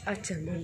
aja man.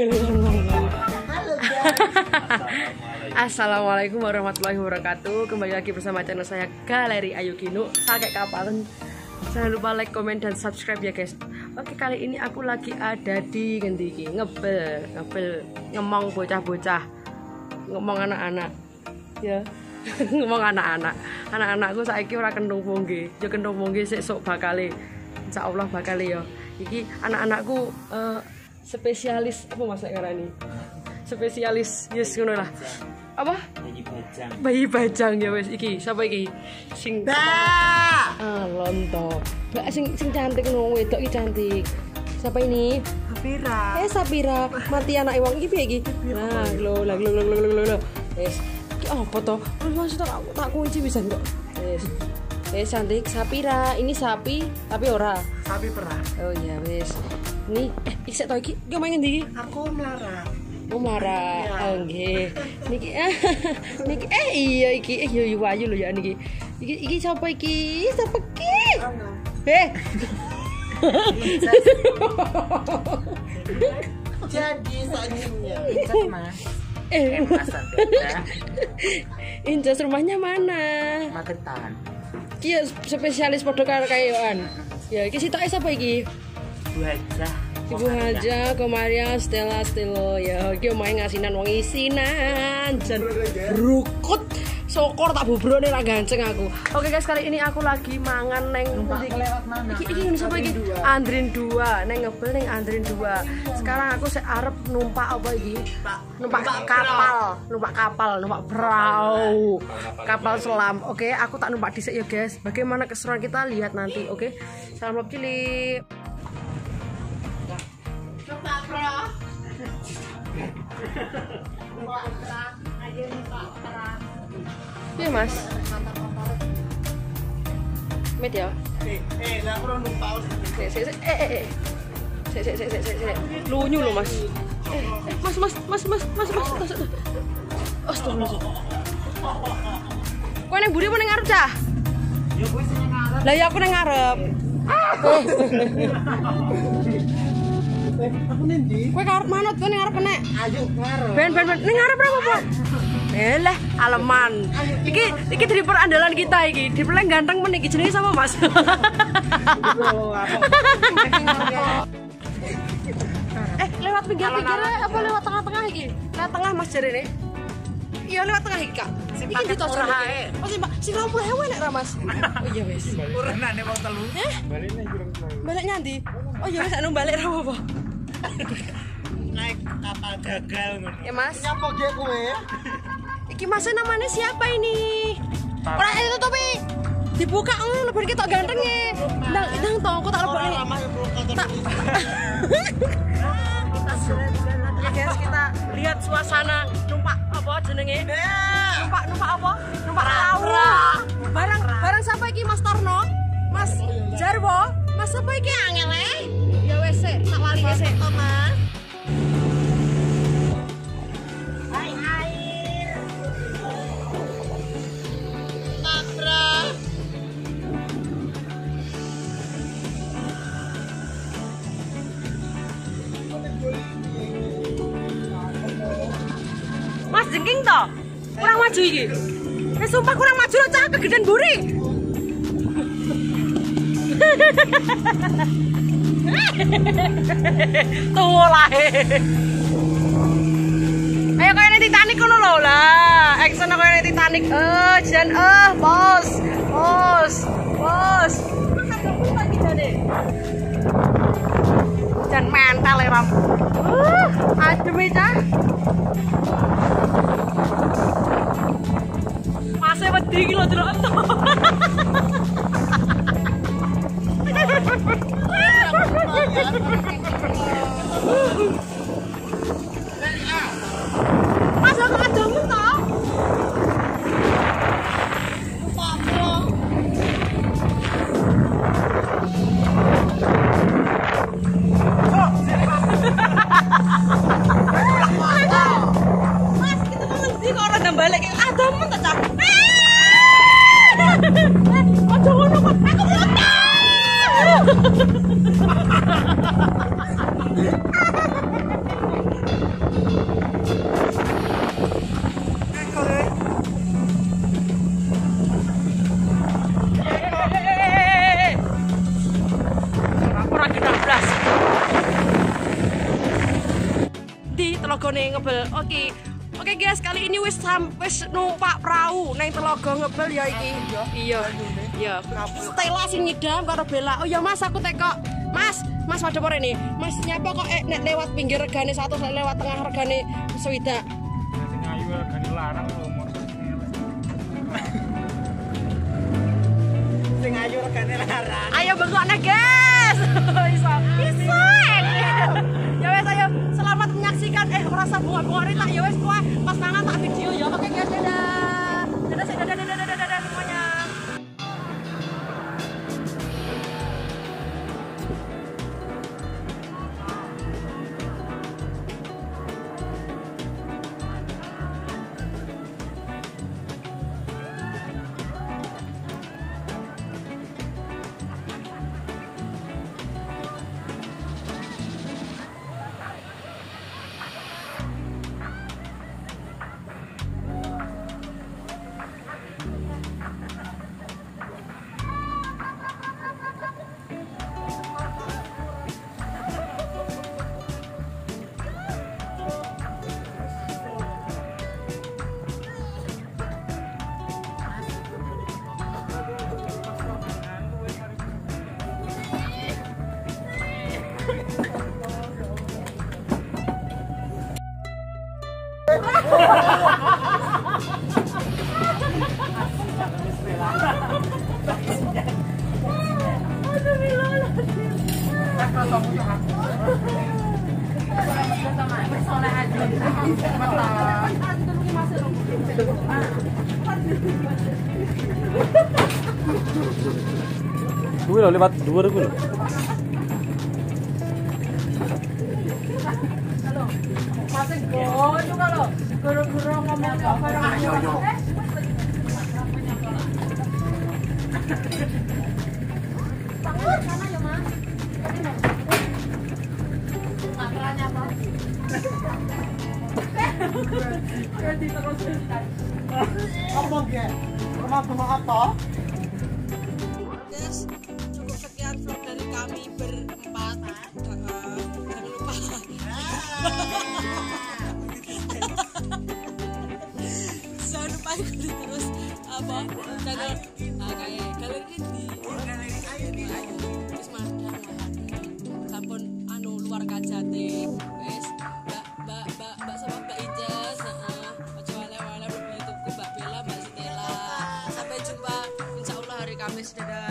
Assalamualaikum warahmatullahi wabarakatuh. Kembali lagi bersama channel saya Galeri Ayu Gino. Saya kayak kapalan. Jangan lupa like, comment, dan subscribe ya guys. Oke, kali ini aku lagi ada di Gendiki ngebel ngomong bocah-bocah, ngomong anak-anak ya. Ngomong anak-anakku saiki ora kendung mongge. Ya kendung mongge sesuk bakale. Insyaallah bakale ya. Iki anak-anakku spesialis apa Mas ngarani? Spesialis yes ngono lah. Apa? Bayi bajang ya wis iki. Sapa iki? Sing lonto. Mbak sing cantik ngono wedok iki cantik. Siapa ini? Sapira. Sapira. Mati anake wong iki piye iki? Nah, lho. Wis. Iki apa to? Wis tak kunci bisa kok. Wis. Cantik Sapira. Ini sapi tapi ora. Sapi perah. Oh iya wis. Nih, isek to iki. Ki main ngendi iki? Aku melarang. Mara, nggih. Niki iya iki yo ayu lho ya niki. Iki sapa iki? Sapa iki? Jadi soalnya Mas. Incas rumahnya mana? Magetan. Ki spesialis padha karo kayoan. Ya iki sitoke sapa iki? Bu Hajah. Ibu Haja, Komaria, Stella, ya iki omahe ngasinan wong isinan jan brukut sokor tak bobrone ra ganceng aku. Oke guys, kali ini aku lagi mangan neng lewat mana? Iki sapa iki? Andrin 2, neng ngebel neng Andrin 2. Sekarang aku sik arep numpak apa iki? Numpak kapal, numpak perahu. Kapal selam. Oke, aku tak numpak dhisik ya guys. Bagaimana keseruan kita lihat nanti, oke? Salam cilik. Iya mas. Met ya. Lah aku numpak. Lunyu lo mas. Mas. Astagfirullah. Kowe nang mburi apa nang ngarep cah? Ya kowe sing ngarep. Lah ya aku nang ngarep. Aku nendi? Kowe ngarep manut, kowe ngarep nek. Ayo ngarep. Ben ning ngarep apa? Lah, aleman. Iki driver andalan kita iki. Driver ganteng men iki jenenge sama Mas. Lewat pinggir-pinggirnya apa lewat tengah-tengah iki? Lewat tengah Mas jarene. Iya lewat tengah iki, Kak. Iki ditocok ae. Oh, sing 20.000 nek ra Mas. Oh iya wis. Urenane wong telu. Baliknya jurang. Balik nyandi. Oh iya wis anu balik ra apa. Naik kapal gagal ngono. Ya Mas. Nyapa ge kowe? Iki Mas namanya siapa ini? Ora ditutupi. Dibuka lebar ketok gantenge. Ndang to aku tak lebokne. Ya guys, kita lihat suasana numpak apa jenenge? Numpak apa? Numpak perahu. Barang siapa iki Mas Torno? Mas Jarwo? Mas apa iki angele? Ya wes sik, tak wali sik, Mas. Mas jengking toh? Kurang maju iki. Sumpah kurang maju loh cah kegedean buri. Tuh lah. Ayo kayak ning Titanic ngono lho lah. Action kayak ning Titanic. Jan bos. Lagi jane. Jan mental ya, Ram. Adem cah. Masih wedi iki lho jeruk entuk. Mas aku adomen to. Mas, kita mau ngendi kok ora balik. Adomen to, Cak. ngebel. Oke guys, kali ini wis numpak perahu nang Telaga Ngebel ya iki. Iya. Stella sing ngidam karo Bella. Oh ya Mas, aku tekok. Mas pada pore nih. Mas nyapa kok nek lewat pinggir regane 100, lewat tengah regane 60. Sing ayu regane larang umur. Sing ayu regane larang. Ayo bengokne guys. Bisa. Ya wes ayo selamat menyaksikan rasa bunga-bunga ini tak ya wes kuah pas mangan tak video ya. Oke guys, dadah. Dadah semuanya. Gue lo lewat dua gue lo. Masih go juga lo. Guru-guru ngomong ayo. Tangan sana ya, Mas. Makranya apa? Jadi teruskan. Ngomong ya. Rumah apa? Guys, cukup sekian vlog dari kami berempat. Jangan lupa. Jangan lupa ikuti terus channel kayak galeri di wis madang sampun luar Kajati wis Mbak sama Mbak Ijas aja wale-wale di YouTube Mbak Bella, Mbak Stella. Sampai jumpa insyaallah hari Kamis. Dadah.